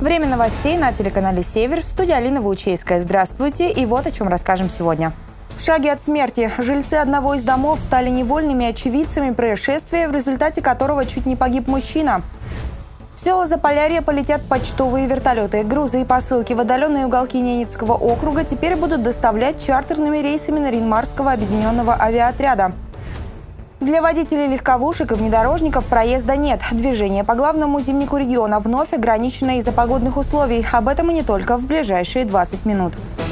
Время новостей на телеканале «Север». В студии Алина Ваучейская. Здравствуйте. И вот о чем расскажем сегодня. В шаге от смерти жильцы одного из домов стали невольными очевидцами происшествия, в результате которого чуть не погиб мужчина. В села Заполярья полетят почтовые вертолеты. Грузы и посылки в отдаленные уголки Ненецкого округа теперь будут доставлять чартерными рейсами Нарьян-Марского объединенного авиаотряда. Для водителей легковушек и внедорожников проезда нет. Движение по главному зимнику региона вновь ограничено из-за погодных условий. Об этом и не только в ближайшие 20 минут.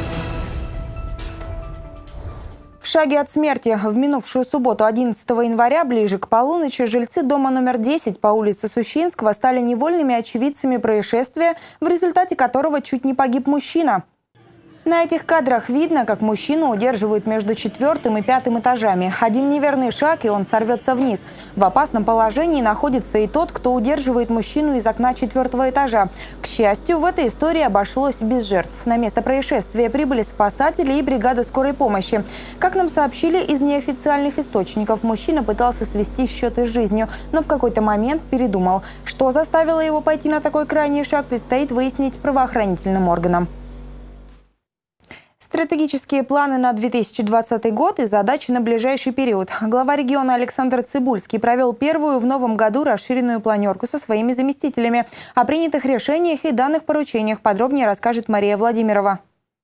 В шаге от смерти в минувшую субботу 11 января ближе к полуночи жильцы дома номер 10 по улице Сущинского стали невольными очевидцами происшествия, в результате которого чуть не погиб мужчина. На этих кадрах видно, как мужчину удерживают между 4-м и 5-м этажами. Один неверный шаг, и он сорвется вниз. В опасном положении находится и тот, кто удерживает мужчину из окна 4-го этажа. К счастью, в этой истории обошлось без жертв. На место происшествия прибыли спасатели и бригада скорой помощи. Как нам сообщили из неофициальных источников, мужчина пытался свести счеты с жизнью, но в какой-то момент передумал. Что заставило его пойти на такой крайний шаг, предстоит выяснить правоохранительным органам. Стратегические планы на 2020 год и задачи на ближайший период. Глава региона Александр Цыбульский провел первую в новом году расширенную планерку со своими заместителями. О принятых решениях и данных поручениях подробнее расскажет Мария Владимирова.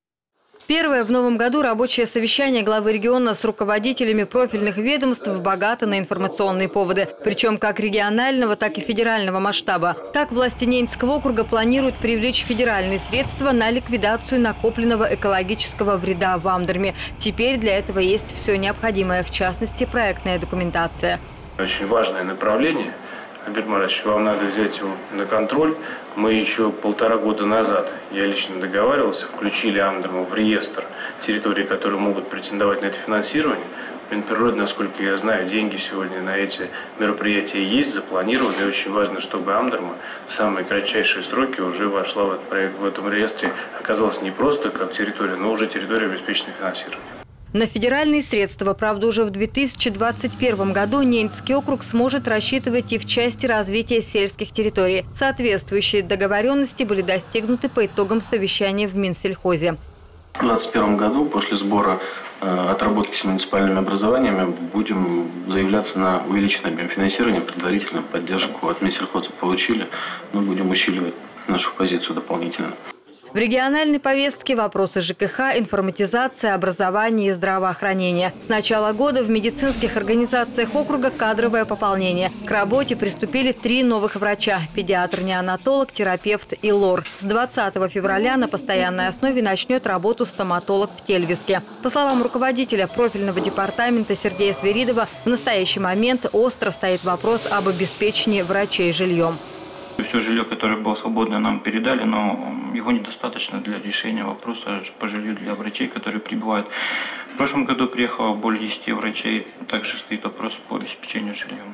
Первое в новом году рабочее совещание главы региона с руководителями профильных ведомств богато на информационные поводы. Причем как регионального, так и федерального масштаба. Так, власти Ненецкого округа планируют привлечь федеральные средства на ликвидацию накопленного экологического вреда в Амдерме. Теперь для этого есть все необходимое, в частности, проектная документация. Очень важное направление. Альберт Маратович, вам надо взять его на контроль. Мы еще 1,5 года назад, я лично договаривался, включили Амдерму в реестр территорий, которые могут претендовать на это финансирование. Минприроды, насколько я знаю, деньги сегодня на эти мероприятия есть, запланированы. И очень важно, чтобы Амдерма в самые кратчайшие сроки уже вошла в этот проект, в этом реестре. Оказалась не просто как территория, но уже территория, обеспеченная финансированием. На федеральные средства, правда, уже в 2021 году Ненецкий округ сможет рассчитывать и в части развития сельских территорий. Соответствующие договоренности были достигнуты по итогам совещания в Минсельхозе. В 2021 году после сбора отработки с муниципальными образованиями будем заявляться на увеличенный объем финансирования, предварительно поддержку от Минсельхоза получили, но будем усиливать нашу позицию дополнительно. В региональной повестке вопросы ЖКХ, информатизация, образования и здравоохранения. С начала года в медицинских организациях округа кадровое пополнение. К работе приступили 3 новых врача – педиатр-неонатолог, терапевт и лор. С 20 февраля на постоянной основе начнет работу стоматолог в Тельвиске. По словам руководителя профильного департамента Сергея Свиридова, в настоящий момент остро стоит вопрос об обеспечении врачей жильем. Все жилье, которое было свободно, нам передали, но его недостаточно для решения вопроса по жилью для врачей, которые прибывают. В прошлом году приехало более 10 врачей, также стоит вопрос по обеспечению жильем.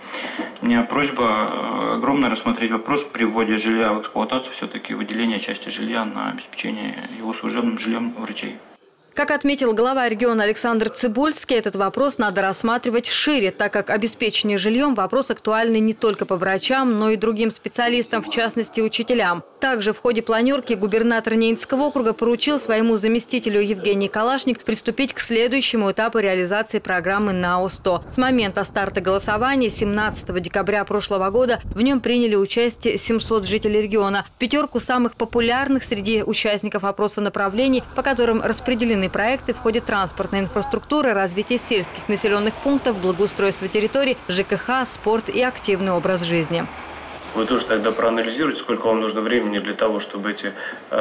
У меня просьба огромная рассмотреть вопрос при вводе жилья в эксплуатацию, все-таки выделение части жилья на обеспечение его служебным жильем врачей. Как отметил глава региона Александр Цыбульский, этот вопрос надо рассматривать шире, так как обеспечение жильем – вопрос актуальный не только по врачам, но и другим специалистам, в частности учителям. Также в ходе планерки губернатор Ненецкого округа поручил своему заместителю Евгению Калашник приступить к следующему этапу реализации программы НАО-100. С момента старта голосования 17 декабря прошлого года в нем приняли участие 700 жителей региона. В 5 самых популярных среди участников опроса направлений, по которым распределены проекты, входят транспортная инфраструктура, развитие сельских населенных пунктов, благоустройство территорий, ЖКХ, спорт и активный образ жизни. Вы тоже тогда проанализируете, сколько вам нужно времени для того, чтобы эти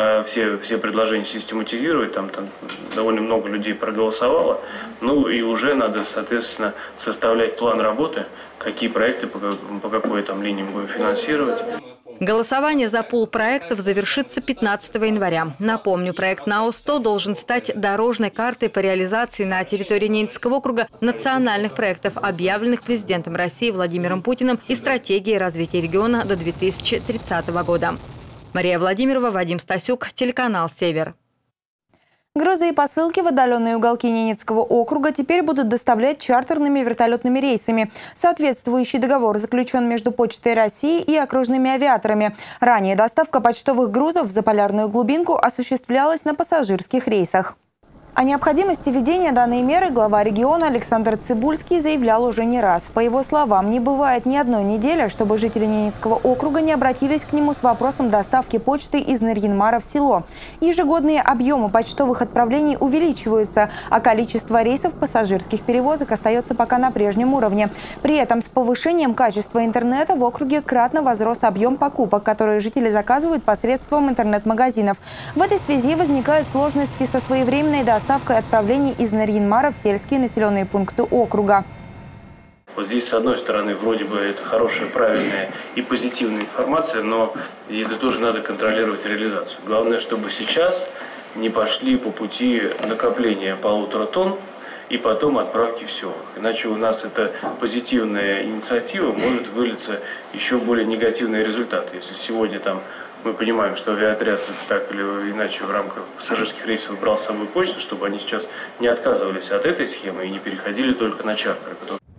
все предложения систематизировать. Там довольно много людей проголосовало. Ну и уже надо, соответственно, составлять план работы, какие проекты, по какой там линии мы будем финансировать. Голосование за пул проектов завершится 15 января. Напомню, проект НАО-100 должен стать дорожной картой по реализации на территории Ненецкого округа национальных проектов, объявленных президентом России Владимиром Путиным, и стратегией развития региона до 2030 года. Мария Владимирова, Вадим Стасюк, телеканал «Север». Грузы и посылки в отдаленные уголки Ненецкого округа теперь будут доставлять чартерными вертолетными рейсами. Соответствующий договор заключен между Почтой России и окружными авиаторами. Ранее доставка почтовых грузов в заполярную глубинку осуществлялась на пассажирских рейсах. О необходимости введения данной меры глава региона Александр Цибульский заявлял уже не раз. По его словам, не бывает ни одной недели, чтобы жители Ненецкого округа не обратились к нему с вопросом доставки почты из Нарьян-Мара в село. Ежегодные объемы почтовых отправлений увеличиваются, а количество рейсов пассажирских перевозок остается пока на прежнем уровне. При этом с повышением качества интернета в округе кратно возрос объем покупок, которые жители заказывают посредством интернет-магазинов. В этой связи возникают сложности со своевременной доставкой отправлений из Нарьян-Мара в сельские населенные пункты округа. Вот здесь, с одной стороны, вроде бы это хорошая, правильная и позитивная информация, но это тоже надо контролировать реализацию. Главное, чтобы сейчас не пошли по пути накопления 1,5 тонн и потом отправки в селах. Иначе у нас эта позитивная инициатива может вылиться еще более негативный результат. Если сегодня там мы понимаем, что авиаотряд так или иначе в рамках пассажирских рейсов брал с собой почту, чтобы они сейчас не отказывались от этой схемы и не переходили только на чартеры.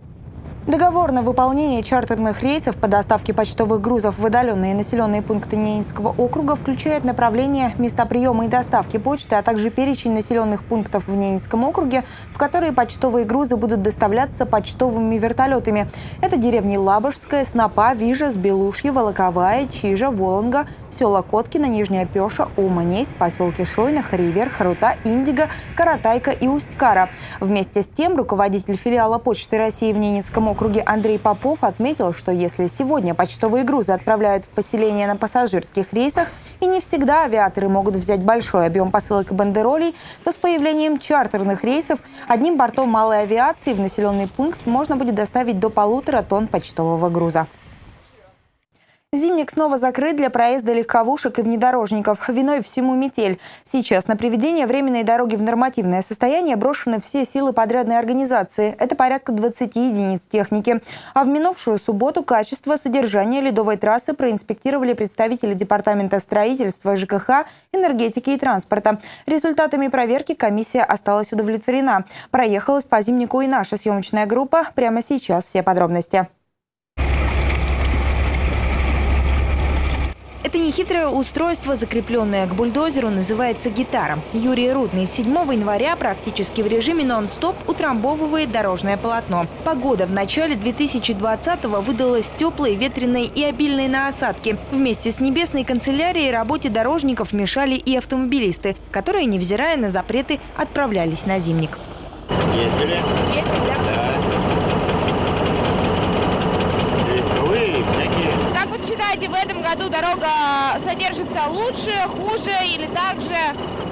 Договор на выполнение чартерных рейсов по доставке почтовых грузов в отдаленные населенные пункты Ненецкого округа включает направление, места приема и доставки почты, а также перечень населенных пунктов в Ненецком округе, в которые почтовые грузы будут доставляться почтовыми вертолетами. Это деревни Лабожская, Снопа, Вижа, Белушье, Волоковая, Чижа, Волонга, села Коткино, Нижняя Пеша, Уманесь, поселки Шойна, Харивер, Харута, Индиго, Каратайка и Усть-Кара. Вместе с тем руководитель филиала Почты России в Ненецком округе Андрей Попов отметил, что если сегодня почтовые грузы отправляют в поселения на пассажирских рейсах и не всегда авиаторы могут взять большой объем посылок и бандеролей, то с появлением чартерных рейсов одним бортом малой авиации в населенный пункт можно будет доставить до 1,5 тонн почтового груза. Зимник снова закрыт для проезда легковушек и внедорожников. Виной всему метель. Сейчас на приведение временной дороги в нормативное состояние брошены все силы подрядной организации. Это порядка 20 единиц техники. А в минувшую субботу качество содержания ледовой трассы проинспектировали представители Департамента строительства, ЖКХ, энергетики и транспорта. Результатами проверки комиссия осталась удовлетворена. Проехалась по Зимнику и наша съемочная группа. Прямо сейчас все подробности. Это нехитрое устройство, закрепленное к бульдозеру, называется гитара. Юрий Рудный с 7 января практически в режиме нон-стоп утрамбовывает дорожное полотно. Погода в начале 2020-го выдалась теплой, ветреной и обильной на осадки. Вместе с небесной канцелярией работе дорожников мешали и автомобилисты, которые, невзирая на запреты, отправлялись на Зимник. Ездили? Ездили, да. Как вы считаете, в этом году дорога содержится лучше, хуже или так же?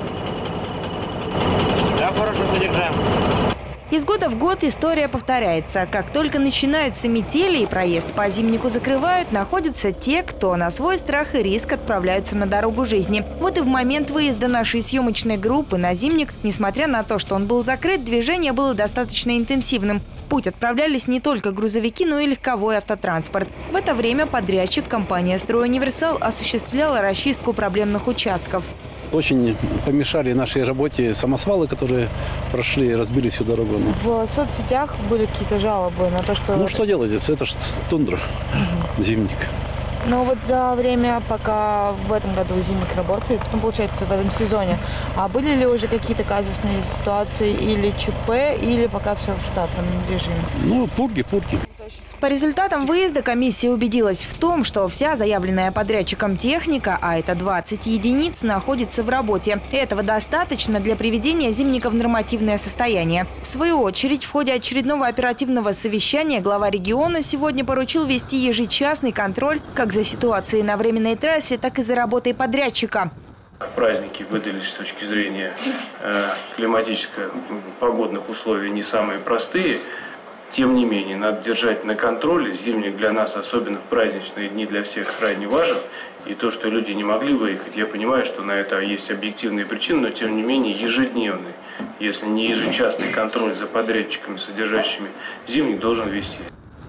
Да, хорошо содержим. Из года в год история повторяется. Как только начинаются метели и проезд по Зимнику закрывают, находятся те, кто на свой страх и риск отправляются на дорогу жизни. Вот и в момент выезда нашей съемочной группы на Зимник, несмотря на то, что он был закрыт, движение было достаточно интенсивным. В путь отправлялись не только грузовики, но и легковой автотранспорт. В это время подрядчик, компания «Стройуниверсал», осуществляла расчистку проблемных участков. Очень помешали нашей работе самосвалы, которые прошли и разбили всю дорогу. В соцсетях были какие-то жалобы на то, что... Ну что делать, это же тундра, Зимник. Но вот за время, пока в этом году Зимник работает, ну, получается, в этом сезоне, а были ли уже какие-то казусные ситуации или ЧП, или пока все в штатном режиме? Ну, пурги. По результатам выезда комиссия убедилась в том, что вся заявленная подрядчиком техника, а это 20 единиц, находится в работе. Этого достаточно для приведения Зимника в нормативное состояние. В свою очередь, в ходе очередного оперативного совещания глава региона сегодня поручил вести ежечасный контроль как за ситуацией на временной трассе, так и за работой подрядчика. Праздники выдались с точки зрения климатическо-погодных условий не самые простые. Тем не менее, надо держать на контроле. Зимник для нас, особенно в праздничные дни, для всех крайне важен. И то, что люди не могли выехать, я понимаю, что на это есть объективные причины, но тем не менее ежедневный, если не ежечасный контроль за подрядчиками, содержащими Зимник, должен вести.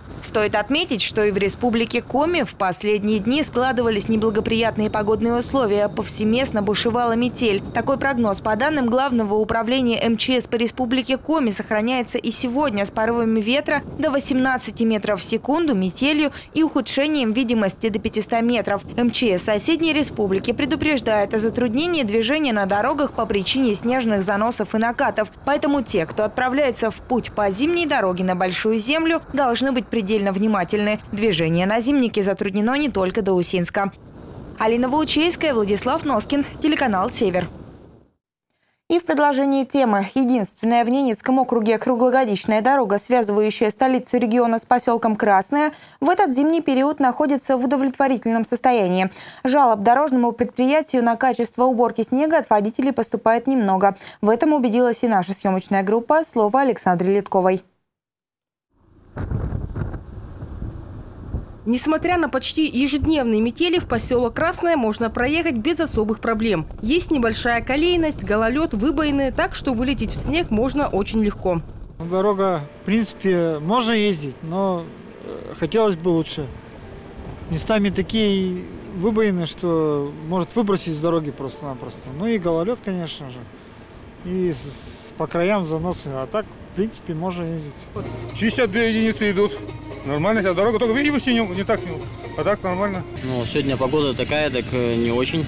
Стоит отметить, что и в республике Коми в последние дни складывались неблагоприятные погодные условия. Повсеместно бушевала метель. Такой прогноз по данным Главного управления МЧС по республике Коми сохраняется и сегодня с порывами ветра до 18 метров в секунду, метелью и ухудшением видимости до 500 метров. МЧС соседней республики предупреждает о затруднении движения на дорогах по причине снежных заносов и накатов. Поэтому те, кто отправляется в путь по зимней дороге на Большую Землю, должны быть предельно внимательны. Движение на Зимнике затруднено не только до Усинска. Алина Волчейская, Владислав Носкин, телеканал «Север». И в продолжении темы. Единственная в Ненецком округе круглогодичная дорога, связывающая столицу региона с поселком Красное, в этот зимний период находится в удовлетворительном состоянии. Жалоб дорожному предприятию на качество уборки снега от водителей поступает немного. В этом убедилась и наша съемочная группа. Слово Александре Литковой. Несмотря на почти ежедневные метели, в поселок Красное можно проехать без особых проблем. Есть небольшая колейность, гололед, выбоины, так что вылететь в снег можно очень легко. Дорога, в принципе, можно ездить, но хотелось бы лучше. Местами такие выбоины, что может выбросить с дороги просто-напросто. Ну и гололед, конечно же. И по краям заносы. А так, в принципе, можно ездить. 62 единицы идут. Нормально, а дорога только видимости не так, а так нормально. Ну, сегодня погода такая, так не очень.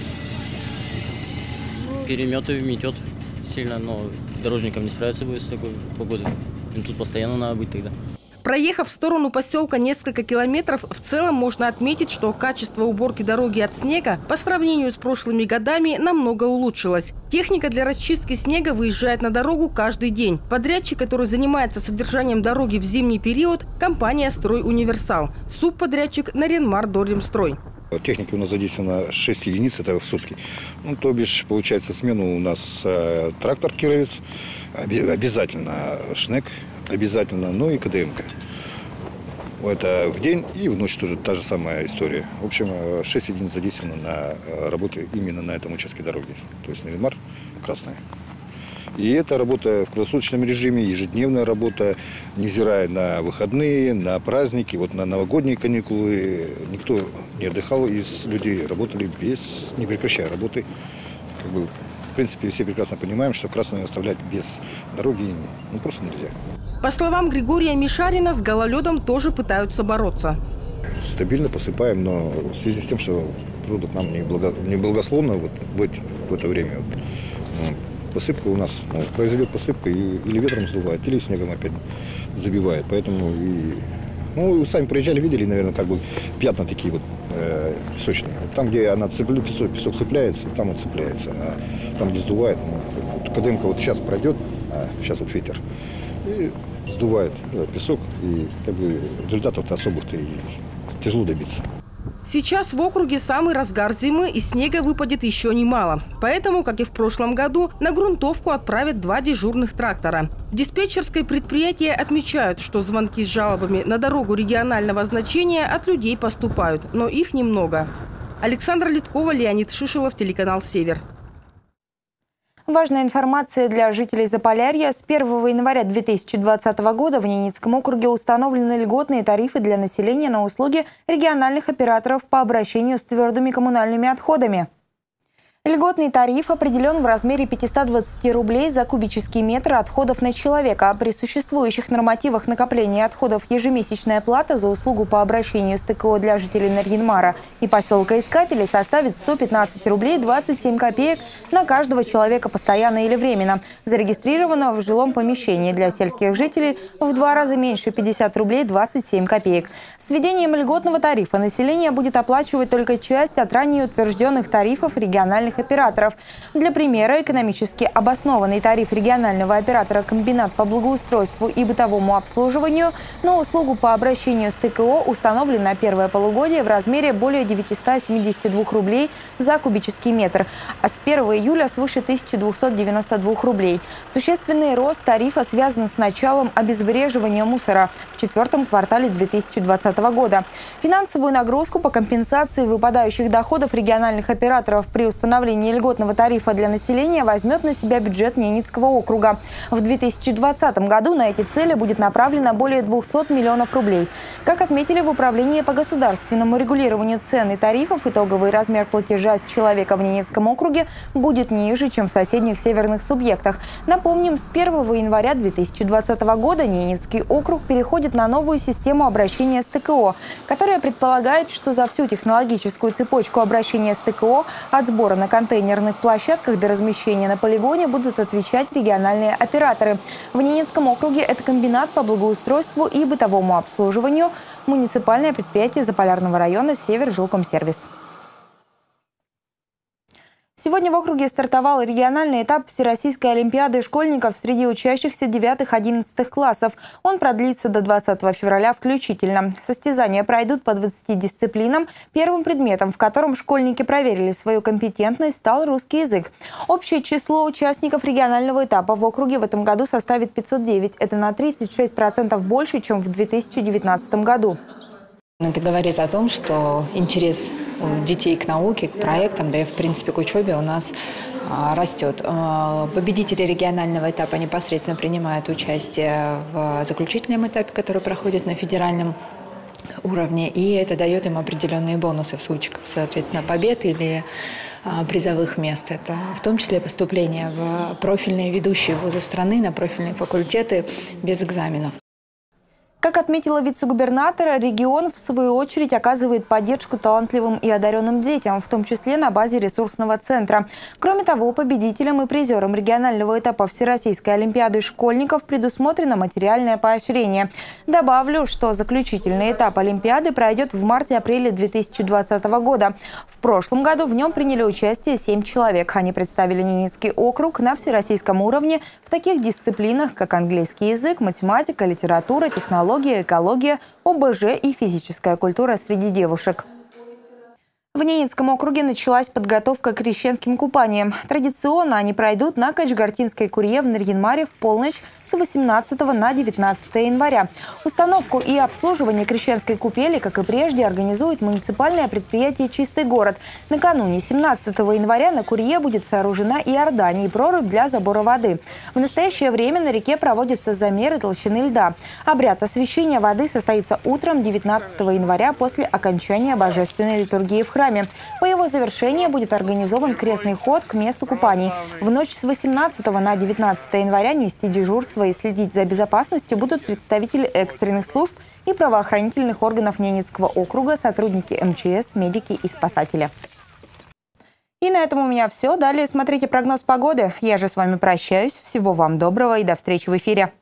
Переметы метет сильно, но дорожникам не справиться будет с такой погодой. Им тут постоянно надо быть тогда. Проехав в сторону поселка несколько километров, в целом можно отметить, что качество уборки дороги от снега по сравнению с прошлыми годами намного улучшилось. Техника для расчистки снега выезжает на дорогу каждый день. Подрядчик, который занимается содержанием дороги в зимний период, компания «Строй Универсал». Субподрядчик «Нарьян-Мар Дорремстрой». Техники у нас задействовано 6 единиц, это в сутки. Ну, то бишь, получается, смену у нас трактор «Кировец», обязательно шнек, обязательно, ну и КДМ-ка. Это в день и в ночь тоже та же самая история. В общем, 6 единиц задействовано на работе именно на этом участке дороги. То есть Нарьян-Мар, Красная. И это работа в круглосуточном режиме, ежедневная работа, невзирая на выходные, на праздники, вот на новогодние каникулы. Никто не отдыхал из людей, работали не прекращая работы. В принципе, все прекрасно понимаем, что Красное оставлять без дороги просто нельзя. По словам Григория Мишарина, с гололедом тоже пытаются бороться. Стабильно посыпаем, но в связи с тем, что природа к нам не благословна в это время. Посыпка у нас произойдет посыпка, или ветром сдувает, или снегом опять забивает. Поэтому вы сами проезжали, видели, наверное, пятна такие песочные. Там, где песок цепляется, там он цепляется. А там, где сдувает, КДМ-ка сейчас пройдет, а сейчас ветер, и сдувает песок, и результатов-то особых-то и тяжело добиться. Сейчас в округе самый разгар зимы, и снега выпадет еще немало. Поэтому, как и в прошлом году, на грунтовку отправят 2 дежурных трактора. В диспетчерской предприятии отмечают, что звонки с жалобами на дорогу регионального значения от людей поступают, но их немного. Александра Литкова, Леонид Шишилов, телеканал «Север». Важная информация для жителей Заполярья. С 1 января 2020 года в Ненецком округе установлены льготные тарифы для населения на услуги региональных операторов по обращению с твердыми коммунальными отходами. Льготный тариф определен в размере 520 рублей за кубический метр отходов на человека. При существующих нормативах накопления отходов ежемесячная плата за услугу по обращению с ТКО для жителей Нарьян-Мара и поселка Искателей составит 115 рублей 27 копеек на каждого человека постоянно или временно, зарегистрированного в жилом помещении. Для сельских жителей в 2 раза меньше 50 рублей 27 копеек. С введением льготного тарифа население будет оплачивать только часть от ранее утвержденных тарифов региональных операторов. Для примера, экономически обоснованный тариф регионального оператора «Комбинат по благоустройству и бытовому обслуживанию» на услугу по обращению с ТКО установлен на первое полугодие в размере более 972 рублей за кубический метр, а с 1 июля свыше 1292 рублей. Существенный рост тарифа связан с началом обезвреживания мусора в 4-м квартале 2020 года. Финансовую нагрузку по компенсации выпадающих доходов региональных операторов при установлении установление льготного тарифа для населения возьмет на себя бюджет Ненецкого округа. В 2020 году на эти цели будет направлено более 200 миллионов рублей. Как отметили в Управлении по государственному регулированию цен и тарифов, итоговый размер платежа с человека в Ненецком округе будет ниже, чем в соседних северных субъектах. Напомним, с 1 января 2020 года Ненецкий округ переходит на новую систему обращения с ТКО, которая предполагает, что за всю технологическую цепочку обращения с ТКО от сбора на контейнерных площадках до размещения на полигоне будут отвечать региональные операторы. В Ненецком округе это комбинат по благоустройству и бытовому обслуживанию, муниципальное предприятие Заполярного района «Севержилкомсервис». Сегодня в округе стартовал региональный этап Всероссийской олимпиады школьников среди учащихся 9-11 классов. Он продлится до 20 февраля включительно. Состязания пройдут по 20 дисциплинам. Первым предметом, в котором школьники проверили свою компетентность, стал русский язык. Общее число участников регионального этапа в округе в этом году составит 509. Это на 36% больше, чем в 2019 году. Это говорит о том, что интерес детей к науке, к проектам, да и в принципе к учебе у нас растет. Победители регионального этапа непосредственно принимают участие в заключительном этапе, который проходит на федеральном уровне, и это дает им определенные бонусы в случае, соответственно, побед или призовых мест. Это в том числе поступление в профильные ведущие вузы страны, на профильные факультеты без экзаменов. Как отметила вице-губернатор, регион, в свою очередь, оказывает поддержку талантливым и одаренным детям, в том числе на базе ресурсного центра. Кроме того, победителям и призерам регионального этапа Всероссийской олимпиады школьников предусмотрено материальное поощрение. Добавлю, что заключительный этап олимпиады пройдет в марте-апреле 2020 года. В прошлом году в нем приняли участие 7 человек. Они представили Ненецкий округ на всероссийском уровне в таких дисциплинах, как английский язык, математика, литература, технология, экология, ОБЖ и физическая культура среди девушек. В Ненецком округе началась подготовка к крещенским купаниям. Традиционно они пройдут на Качгартинской куре в Нарьян-Маре в полночь с 18 на 19 января. Установку и обслуживание крещенской купели, как и прежде, организует муниципальное предприятие «Чистый город». Накануне 17 января на курье будет сооружена иордань и прорубь для забора воды. В настоящее время на реке проводятся замеры толщины льда. Обряд освящения воды состоится утром 19 января после окончания божественной литургии в храме. По его завершении будет организован крестный ход к месту купаний. В ночь с 18 на 19 января нести дежурство и следить за безопасностью будут представители экстренных служб и правоохранительных органов Ненецкого округа, сотрудники МЧС, медики и спасатели. И на этом у меня все. Далее смотрите прогноз погоды. Я же с вами прощаюсь. Всего вам доброго и до встречи в эфире.